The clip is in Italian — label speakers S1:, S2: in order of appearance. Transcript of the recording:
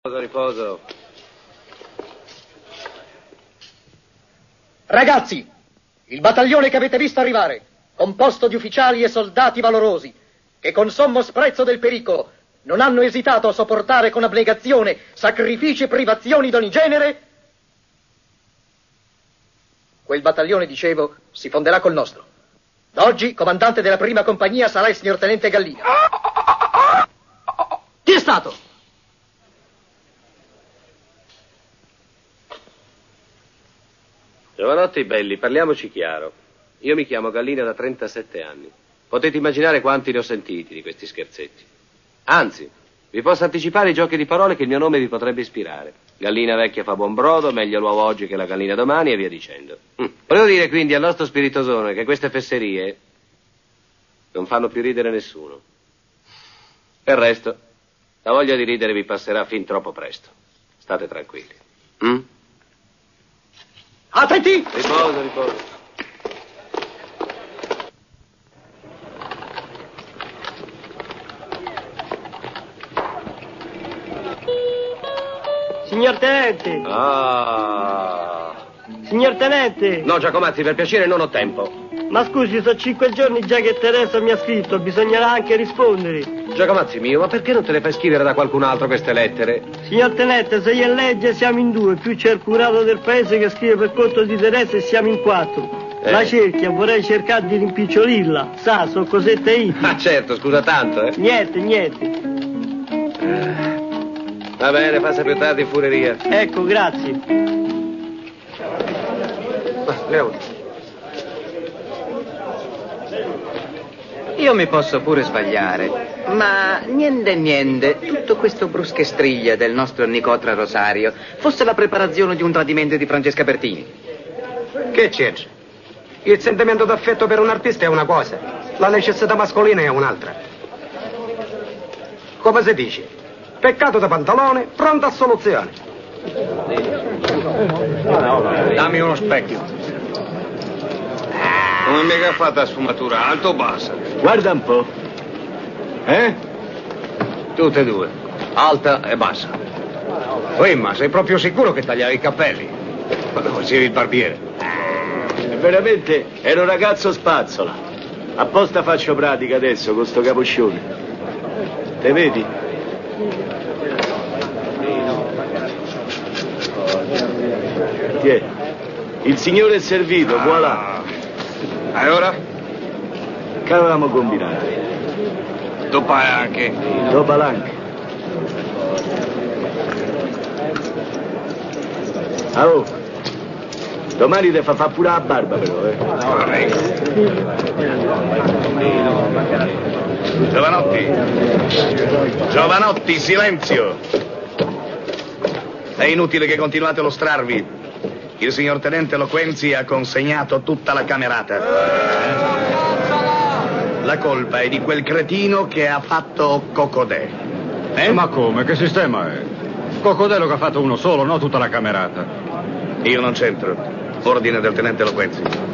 S1: Riposo.
S2: Ragazzi, il battaglione che avete visto arrivare, composto di ufficiali e soldati valorosi, che con sommo sprezzo del pericolo non hanno esitato a sopportare con abnegazione sacrifici e privazioni d'ogni genere, quel battaglione, dicevo, si fonderà col nostro. Da oggi, comandante della prima compagnia sarà il signor tenente Gallina. Chi è stato?
S1: Giovanotti belli, parliamoci chiaro. Io mi chiamo Gallina da 37 anni. Potete immaginare quanti ne ho sentiti di questi scherzetti. Anzi, vi posso anticipare i giochi di parole che il mio nome vi potrebbe ispirare. Gallina vecchia fa buon brodo, meglio l'uovo oggi che la gallina domani e via dicendo. Volevo dire quindi al nostro spiritosone che queste fesserie non fanno più ridere nessuno. Per il resto, la voglia di ridere vi passerà fin troppo presto. State tranquilli.
S2: Attenti!
S1: Riposo, riposo.
S3: Signor Tenente! Signor Tenente!
S1: No, Giacomazzi, per piacere non ho tempo.
S3: Ma scusi, sono 5 giorni già che Teresa mi ha scritto, bisognerà anche rispondere.
S1: Giacomazzi mio, ma perché non te le fai scrivere da qualcun altro queste lettere?
S3: Signor Tenente, se io e legge siamo in 2, più c'è il curato del paese che scrive per conto di Teresa e siamo in 4. La cerchia, vorrei cercare di rimpicciolirla. Sa, sono cosette iti.
S1: Ah, certo, scusa tanto,
S3: Niente.
S1: Va bene, passa più tardi in fureria.
S3: Ecco, grazie.
S1: Leo.
S4: Io mi posso pure sbagliare, ma niente, tutto questo bruschestriglia del nostro Nicotra Rosario fosse la preparazione di un tradimento di Francesca Bertini.
S5: Che c'entra? Il sentimento d'affetto per un artista è una cosa, la necessità mascolina è un'altra. Come si dice? Peccato da pantalone, pronto a soluzione.
S6: Dammi uno specchio. Come mica fatta sfumatura, alto o bassa?
S7: Guarda un po'.
S6: Tutte e due, alta e bassa. Ma sei proprio sicuro che tagliavi i capelli? Quando facevi il barbiere?
S7: Veramente ero un ragazzo spazzola. Apposta faccio pratica adesso con sto capoccione. Te vedi? Tiè, il signore è servito, voilà.
S6: E ora?
S7: Che avevamo combinato?
S6: Dopa anche.
S7: Dopo l'anche. Oh, domani ti fa pure la barba però,
S6: Giovanotti, silenzio! È inutile che continuate lo strarvi. Il signor tenente Loquenzi ha consegnato tutta la camerata. La colpa è di quel cretino che ha fatto Cocodè.
S8: Ma come? Che sistema è? Cocodello che ha fatto uno solo, no tutta la camerata.
S6: Io non c'entro. Ordine del tenente Loquenzi.